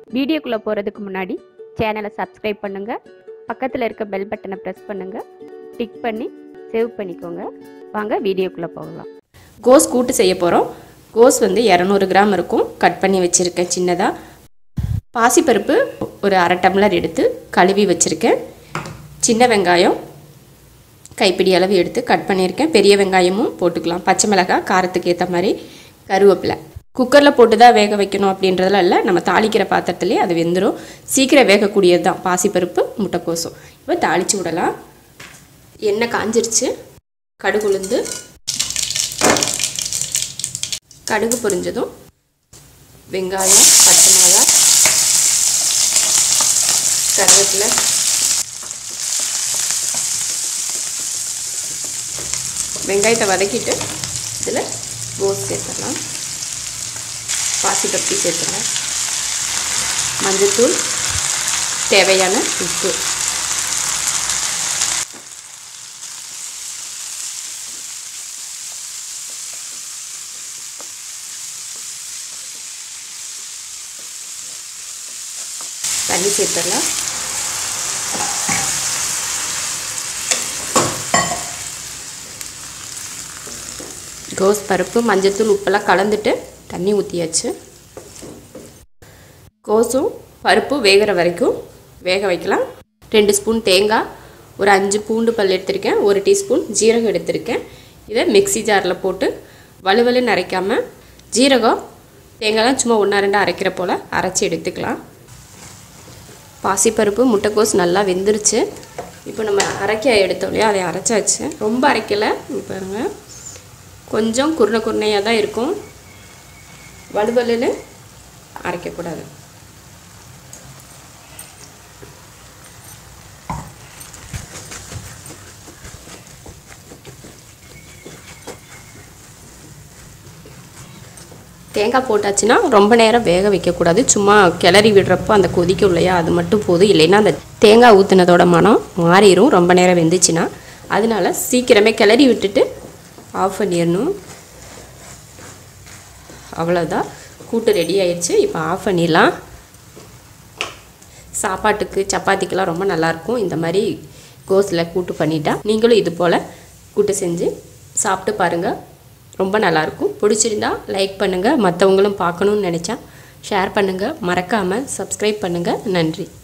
வீடியோக்குள்ளே போகிறதுக்கு முன்னாடி சேனலை சப்ஸ்கிரைப் பண்ணுங்கள், பக்கத்தில் இருக்க பெல் பட்டனை ப்ரெஸ் பண்ணுங்கள், டிக் பண்ணி சேவ் பண்ணிக்கோங்க. வாங்க வீடியோக்குள்ளே போகலாம். கோஸ் கூட்டு செய்ய போகிறோம். கோஸ் 200 கிராம் இருக்கும், கட் பண்ணி வச்சுருக்கேன் சின்னதாக. பாசிப்பருப்பு ஒரு அரை டம்ளர் எடுத்து கழுவி வச்சுருக்கேன். சின்ன வெங்காயம் கைப்பிடி அளவு எடுத்து கட் பண்ணியிருக்கேன். பெரிய வெங்காயமும் போட்டுக்கலாம். பச்சை மிளகாய் காரத்துக்கு ஏற்ற மாதிரி, கருவேப்பிலை. குக்கரில் போட்டு தான் வேக வைக்கணும் அப்படின்றதெல்லாம் இல்லை, நம்ம தாளிக்கிற பாத்திரத்துலேயே அது வெந்துடும். சீக்கிரம் வேகக்கூடியது தான் பாசிப்பருப்பு முட்டைக்கோசும். இப்போ தாளித்து விடலாம். எண்ணெய் காஞ்சிருச்சு. கடுகு உளுந்து, கடுகு பொரிஞ்சதும் வெங்காயம், பச்சை மிளகாய், கருவேப்பிலை, வெங்காயத்தை வதக்கிட்டு இதில் கோஸ் சேர்த்துடலாம். பாசிப்பருப்பு சேர்த்துடலாம். மஞ்சள்தூள், தேவையான உப்பு. தண்ணி சேர்த்துடலாம். கோஸ் பருப்பு மஞ்சள்தூள் உப்பெல்லாம் கலந்துட்டு தண்ணி ஊற்றியாச்சு. கோஸும் பருப்பு வேகிற வரைக்கும் வேக வைக்கலாம். 2 ஸ்பூன் தேங்காய், ஒரு 5 பூண்டு பல் எடுத்திருக்கேன், 1 டீஸ்பூன் ஜீரகம் எடுத்திருக்கேன். இதை மிக்ஸி ஜாரில் போட்டு வலுவலுன்னு அரைக்காமல், ஜீரகம் தேங்காய்லாம் சும்மா 1-2 அரைக்கிற போல் அரைச்சி எடுத்துக்கலாம். பாசிப்பருப்பு முட்டைக்கோஸ் நல்லா வெந்துருச்சு. இப்போ நம்ம அரைக்க எடுத்தோம் இல்லையா, அதை அரைச்சாச்சு. ரொம்ப அரைக்கலை, பாருங்கள், கொஞ்சம் குருணையாக தான் இருக்கும். வலுவலுன்னு அரைக்கக்கூடாது. தேங்காய் போட்டாச்சுன்னா ரொம்ப நேரம் வேக வைக்கக்கூடாது. சும்மா கிளறி விடுறப்போ அந்த கொதிக்கும் இல்லையா, அது மட்டும் போதும். இல்லைன்னா அந்த தேங்காய் ஊற்றினதோட மனம் மாறிடும் ரொம்ப நேரம் வெந்துச்சுன்னா. அதனால சீக்கிரமே கிளறி விட்டுட்டு ஆஃப் பண்ணிடணும். அவ்வளோதான், கூட்டு ரெடி ஆயிடுச்சு. இப்போ ஆஃப் பண்ணிடலாம். சாப்பாட்டுக்கு சப்பாத்திக்கெலாம் ரொம்ப நல்லாயிருக்கும் இந்த மாதிரி கோஸில் கூட்டு பண்ணிட்டா. நீங்களும் இது போல் கூட்டு செஞ்சு சாப்பிட்டு பாருங்கள், ரொம்ப நல்லாயிருக்கும். பிடிச்சிருந்தா லைக் பண்ணுங்கள், மற்றவங்களும் பார்க்கணுன்னு நினச்சா ஷேர் பண்ணுங்கள், மறக்காமல் சப்ஸ்கிரைப் பண்ணுங்கள். நன்றி.